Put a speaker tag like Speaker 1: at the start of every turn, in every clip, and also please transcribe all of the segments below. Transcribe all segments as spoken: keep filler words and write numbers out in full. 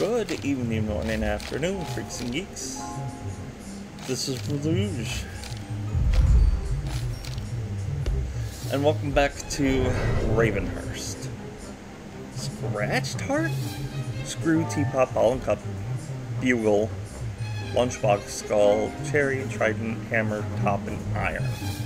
Speaker 1: Good evening, morning, afternoon, freaks and geeks. This is Rouge. And welcome back to Ravenhurst. Scratched Heart? Screw, Teapot, Ball and Cup, Bugle, Lunchbox, Skull, Cherry, Trident, Hammer, Top, and Iron.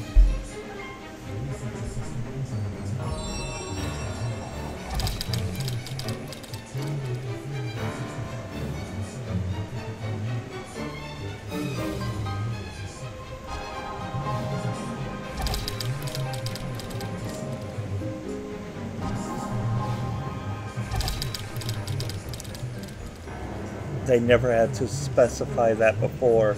Speaker 1: They never had to specify that before.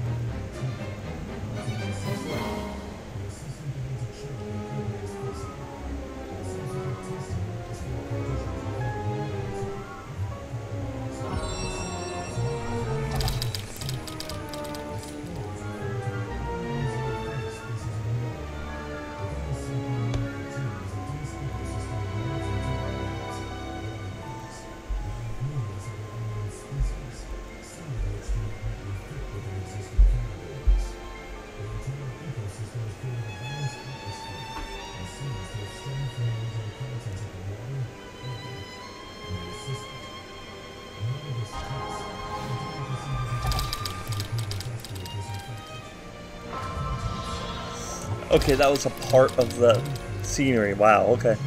Speaker 1: Okay, that was a part of the scenery. Wow, okay.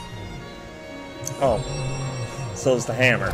Speaker 1: Oh, so is the hammer.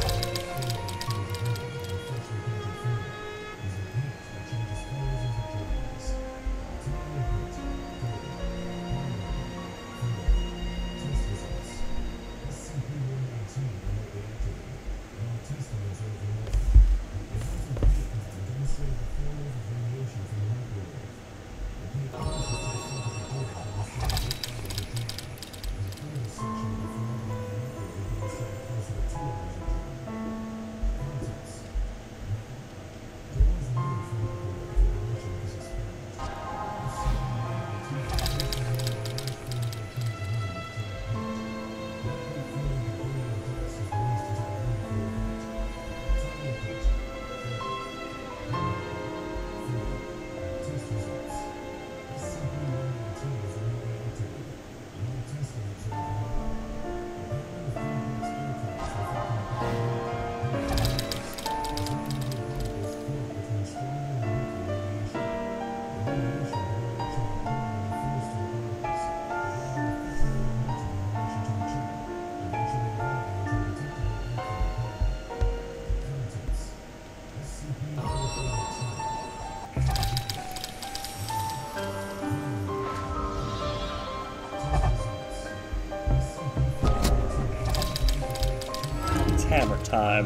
Speaker 1: Hammer time.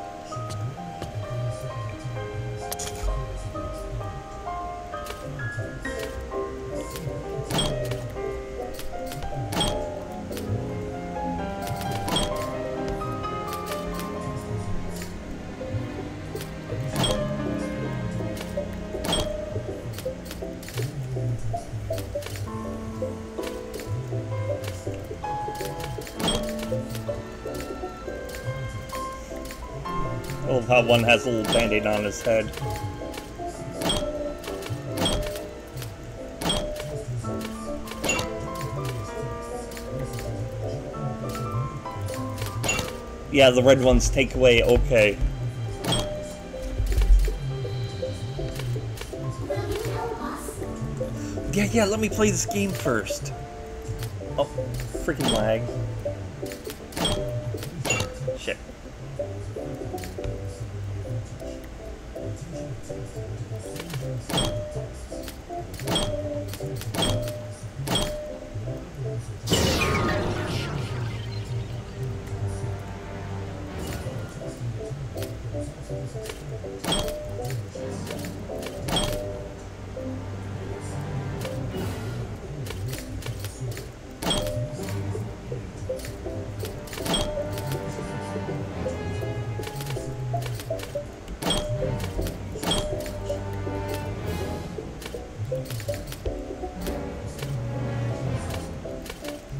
Speaker 1: I love how one has a little band-aid on his head. Yeah, the red ones take away, okay. Yeah, yeah, let me play this game first. Oh, freaking lag. Shit.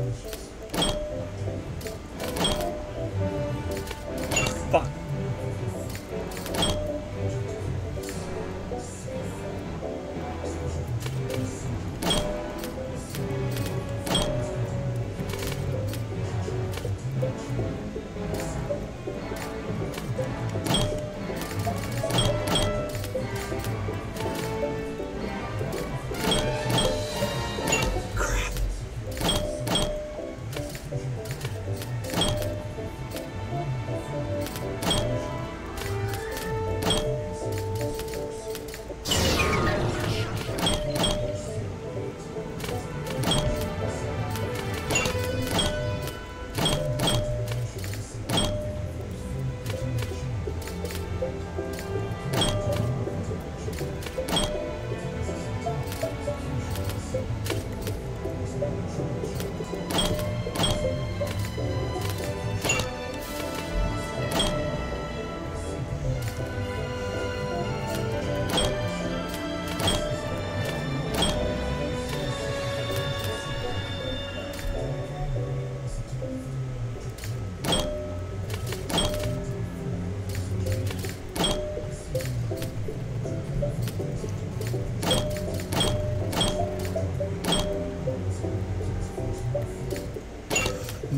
Speaker 1: Fuck.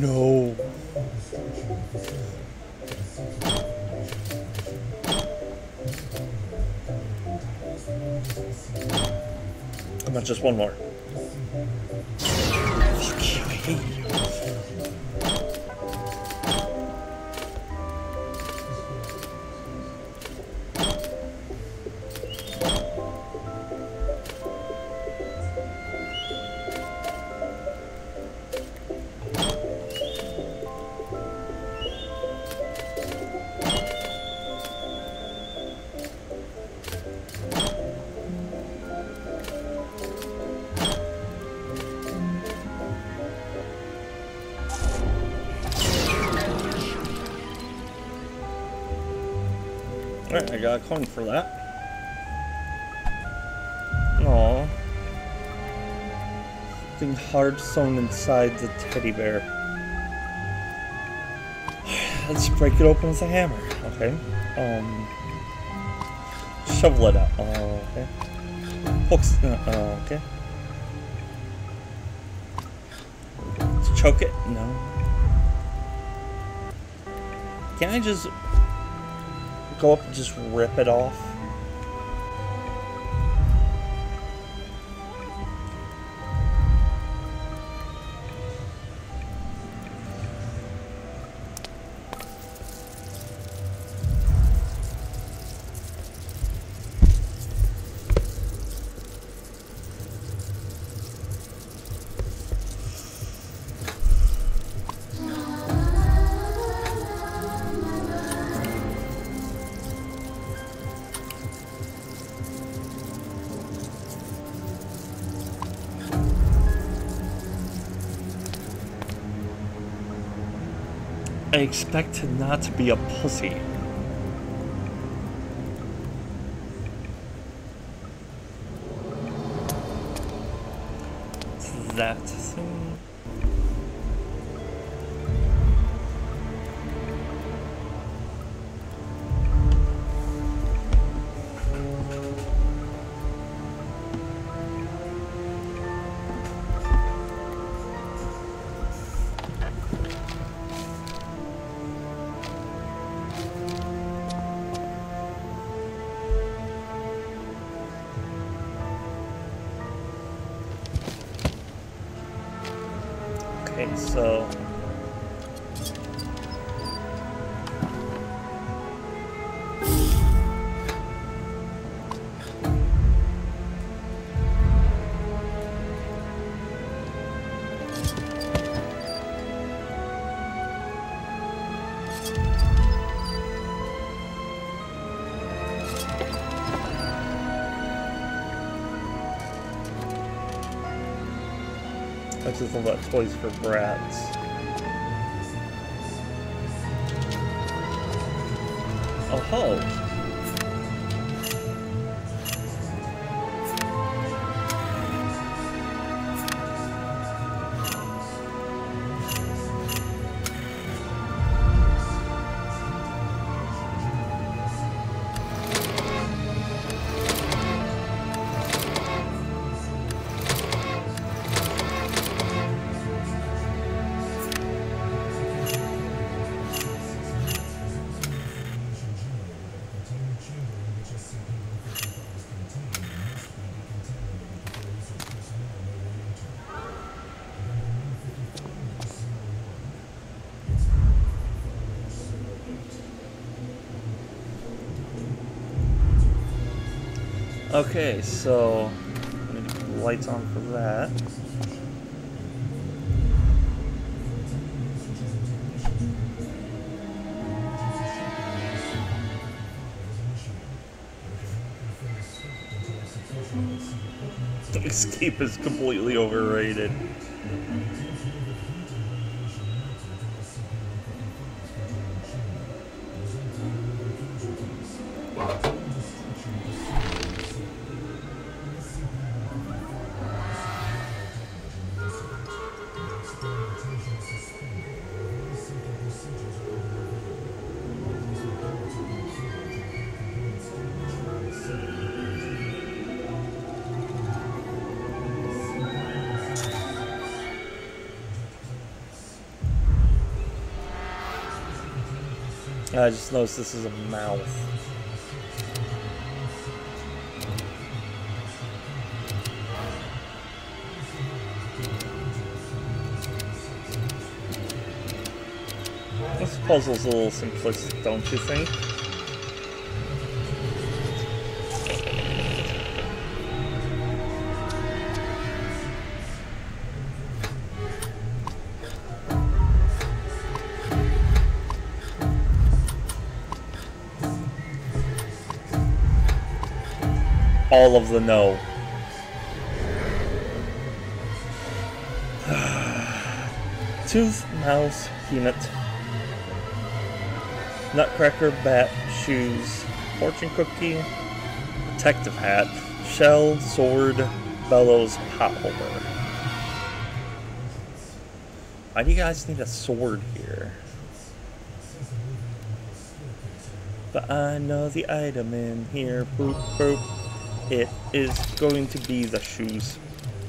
Speaker 1: no. Come on, just one more. Fuck you, I hate you. Alright, I got a coin for that. Aww. Something hard sewn inside the teddy bear. Let's break it open with a hammer. Okay. Um. Shovel it out. Oh, okay. Hooks. Uh, uh, okay. Let's choke it. No. Can I just go up and just rip it off? I expect not to be a pussy. It's that thing. Okay, so that's just a lot of toys for brats. Oh ho! Okay, so I'm gonna put the lights on for that. Escape is completely overrated. I just noticed this is a mouth. This puzzle's a little simplistic, don't you think? All of the no. Tooth, mouse, peanut, nutcracker, bat, shoes, fortune cookie, detective hat, shell, sword, bellows, pot holder. Why do you guys need a sword here? But I know the item in here. Boop, boop. It is going to be the shoes.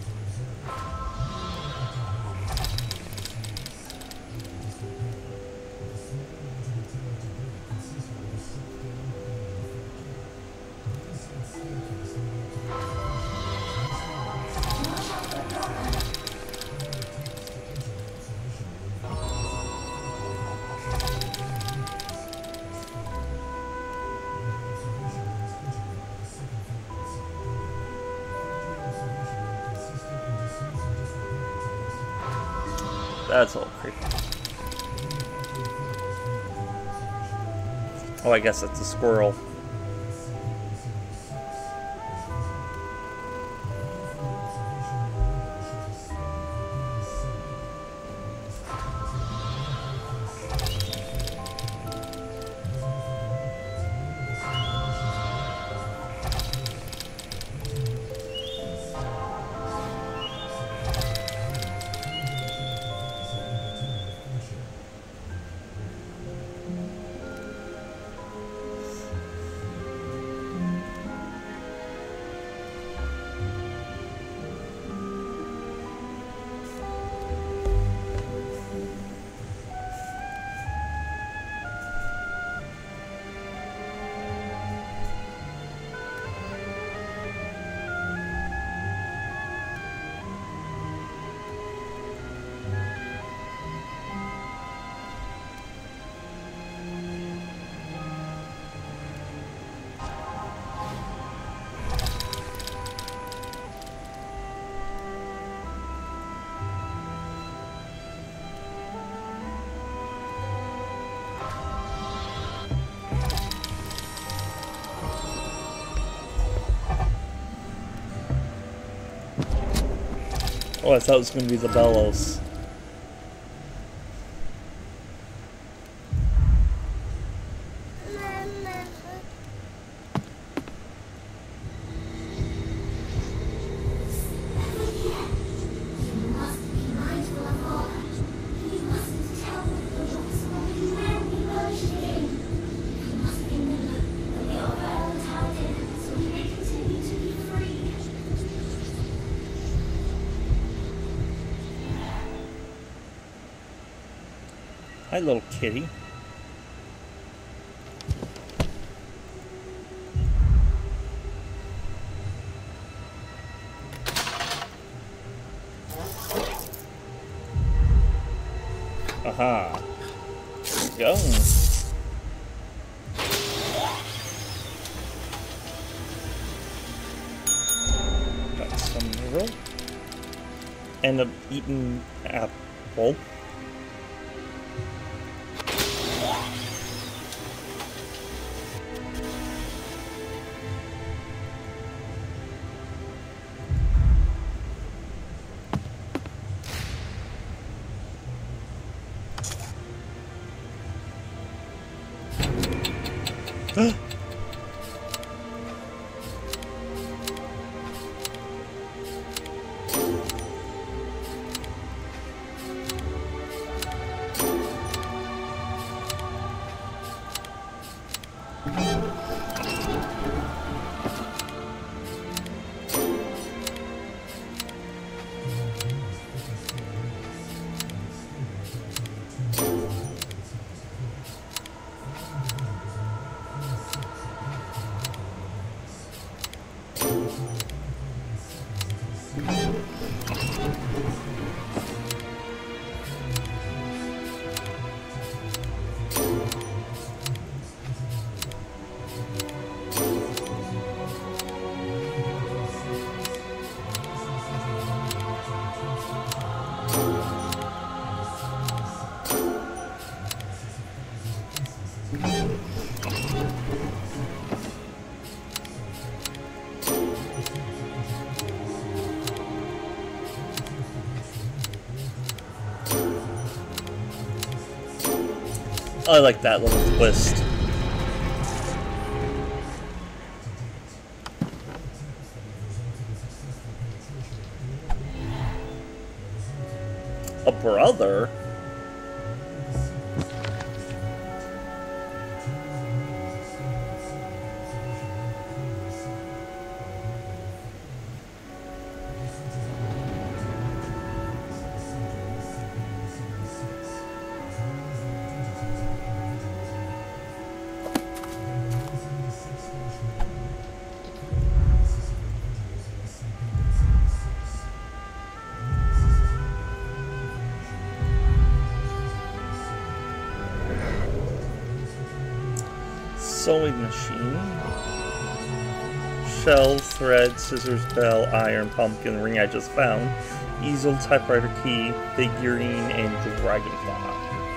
Speaker 1: That's all creepy. Oh, I guess it's a squirrel. Oh, I thought it was going to be the bellows. Hi, little kitty. Aha. There we go. Got some rope. End up eating apple. I like that little twist. A brother? Sewing machine. Shell, thread, scissors, bell, iron, pumpkin, ring I just found. Easel, typewriter key, figurine, and dragonfly.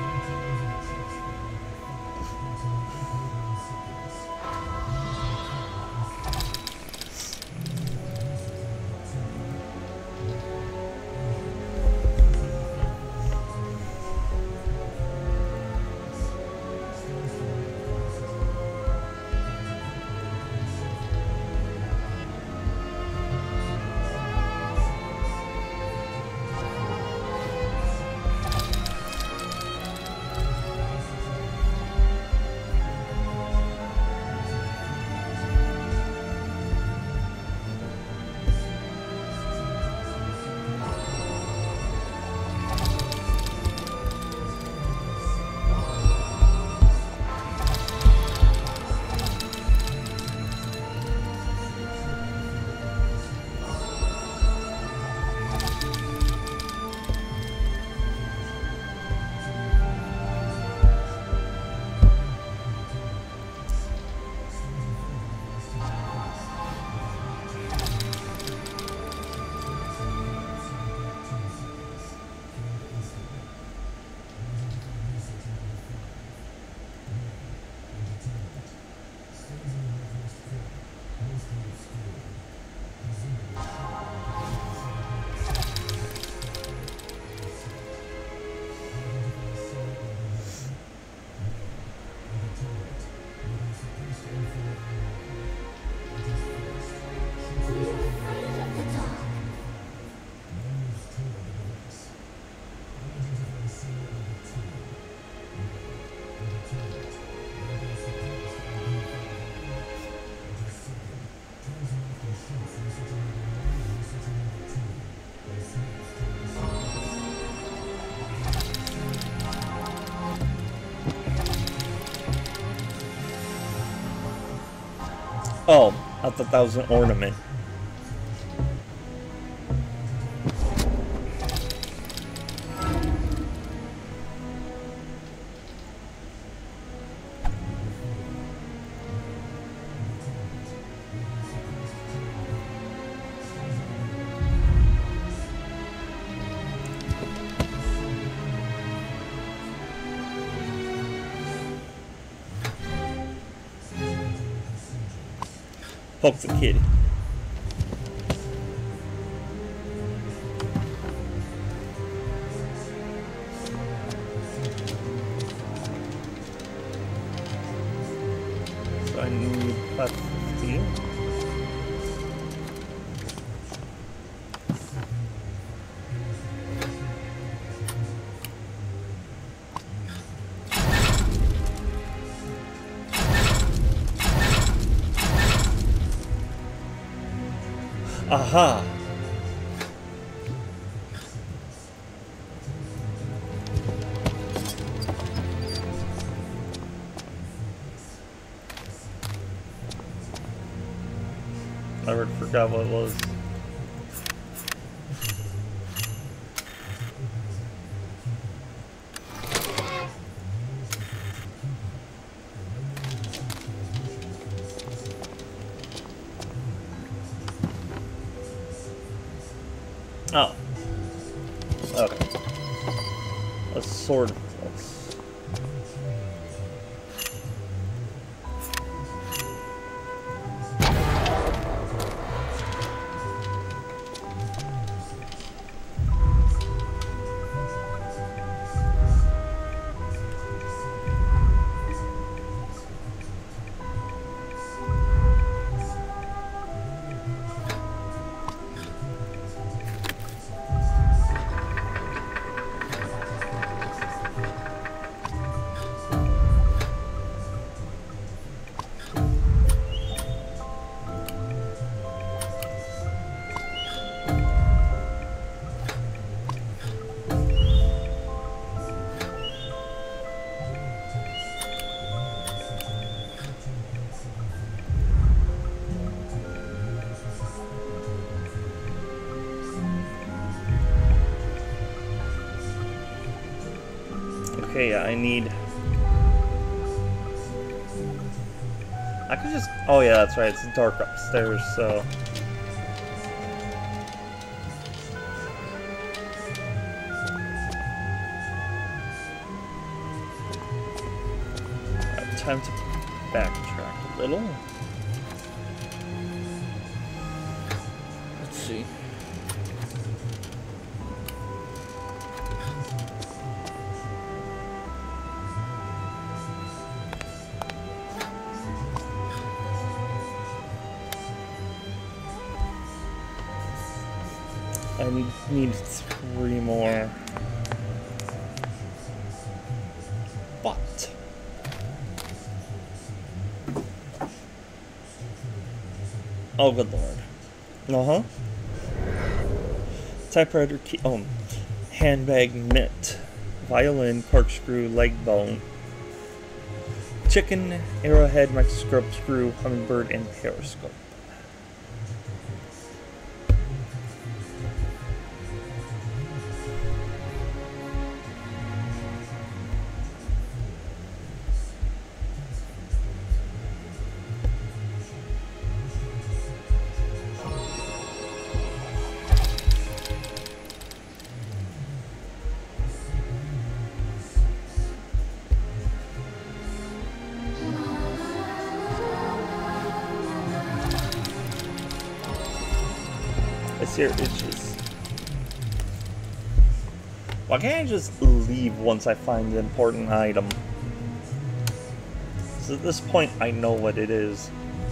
Speaker 1: Oh, I thought that was an ornament. Poke the kitty. So I need plus fifteen. Aha! I already forgot what it was. Oh. Okay. A sword plus. Okay, yeah, I need... I could just... Oh yeah, that's right, it's dark upstairs, so... Right, time to backtrack a little. Let's see. I need, need three more. But oh, good lord. Uh huh. Typewriter key. Oh, handbag mitt, violin, corkscrew, leg bone, chicken, arrowhead, microscope, screw, hummingbird, and periscope. Here itches. Why can't I just leave once I find the important item? So at this point, I know what it is.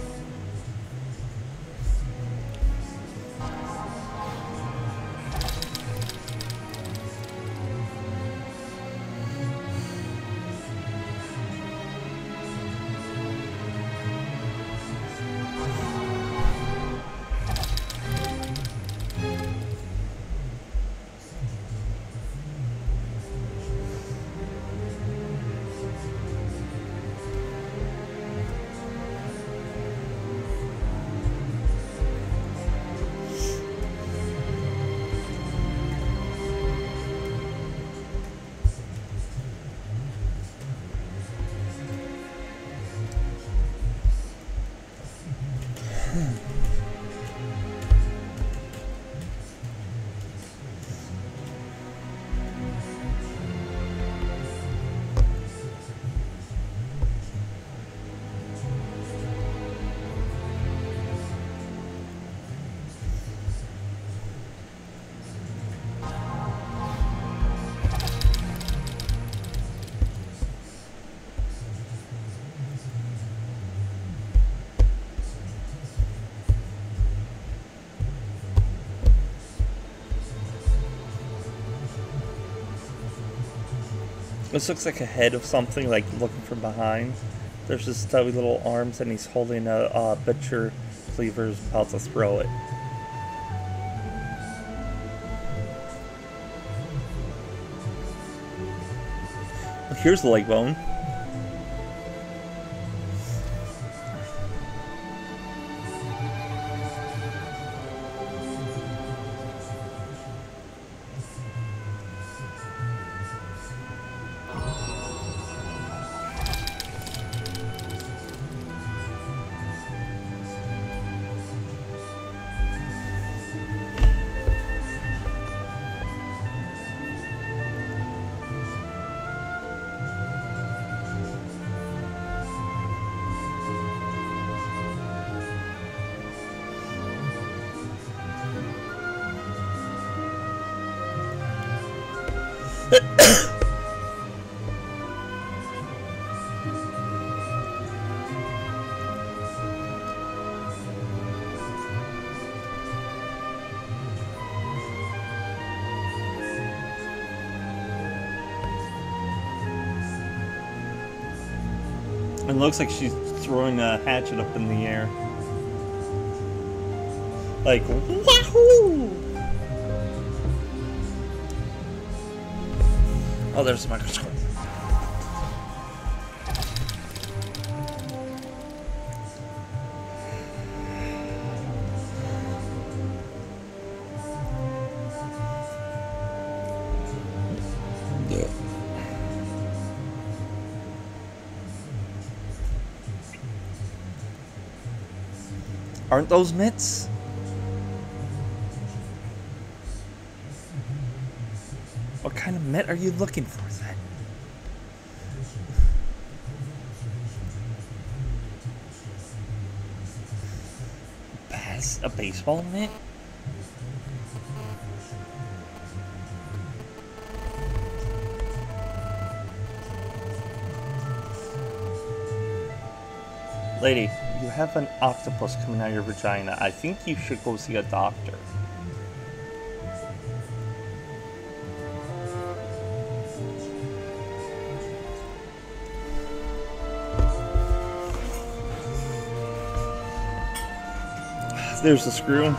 Speaker 1: This looks like a head of something, like looking from behind. There's just stubby little arms, and he's holding a uh, butcher cleaver's about to throw it. Here's the leg bone. It looks like she's throwing a hatchet up in the air. Like, wahoo! Oh, there's a microscope. Aren't those mitts? What kind of mitt are you looking for then? Pass a baseball mitt? Lady, you have an octopus coming out of your vagina. I think you should go see a doctor. There's the screw.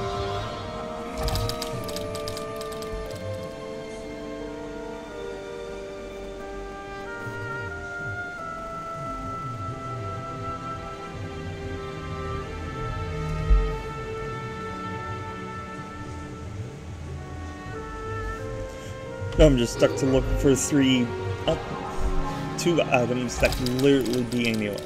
Speaker 1: I'm just stuck to look for three, uh, two items that can literally be anywhere.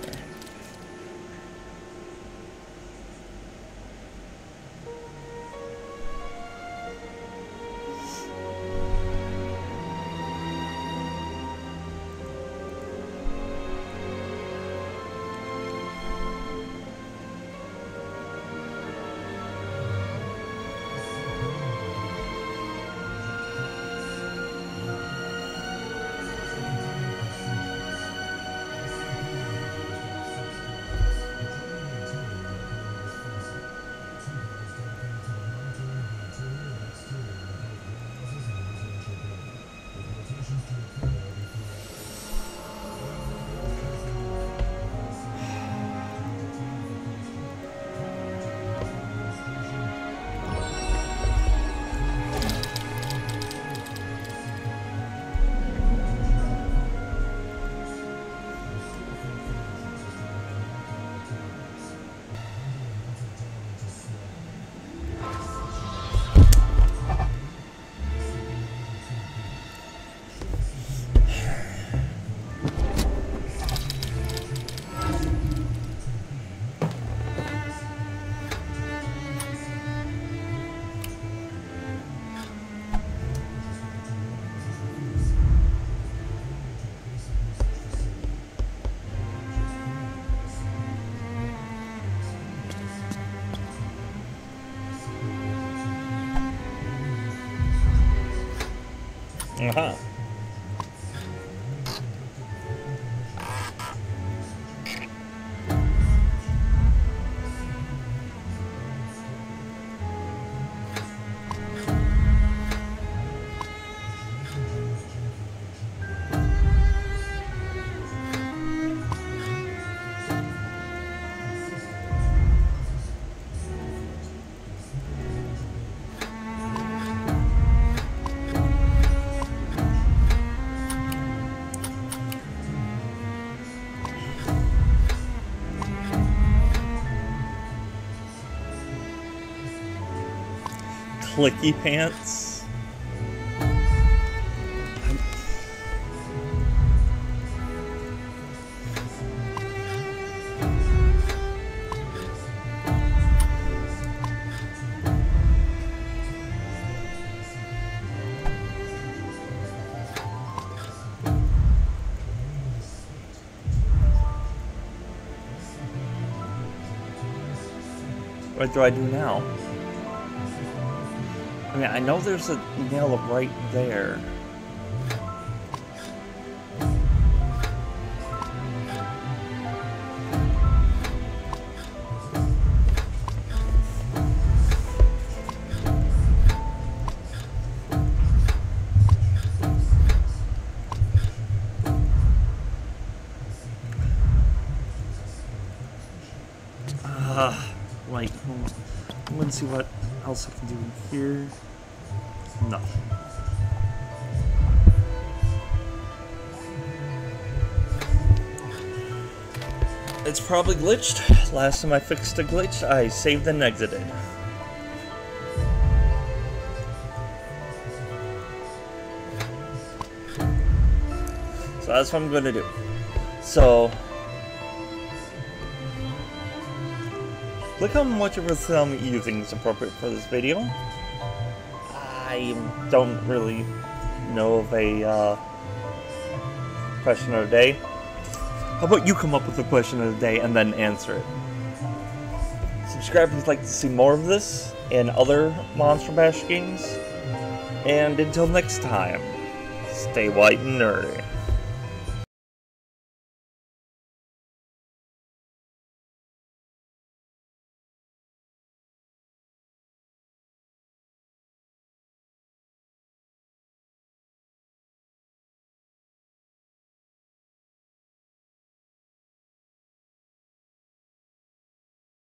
Speaker 1: Uh-huh. Clicky pants. What do I do now? I mean, I know there's a nail right there. Ah, uh, right. Let's see what else I can do here. Nothing. It's probably glitched. Last time I fixed a glitch, I saved and exited. So that's what I'm gonna do. So Click on whichever thumb you think is appropriate for this video. I don't really know of a uh, question of the day. How about you come up with a question of the day and then answer it? Subscribe if you'd like to see more of this and other Monster Bash games. And until next time, stay white and nerdy.